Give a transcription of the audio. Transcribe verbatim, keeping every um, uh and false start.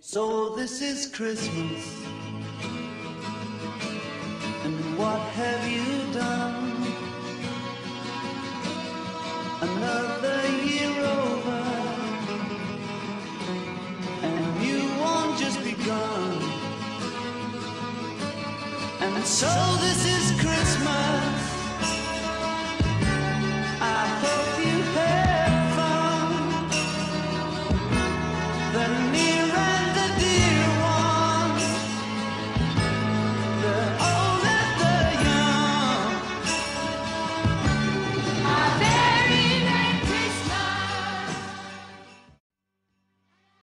So this is Christmas, and what have you done? Another year over, and you won't just begun. And so this is Christmas.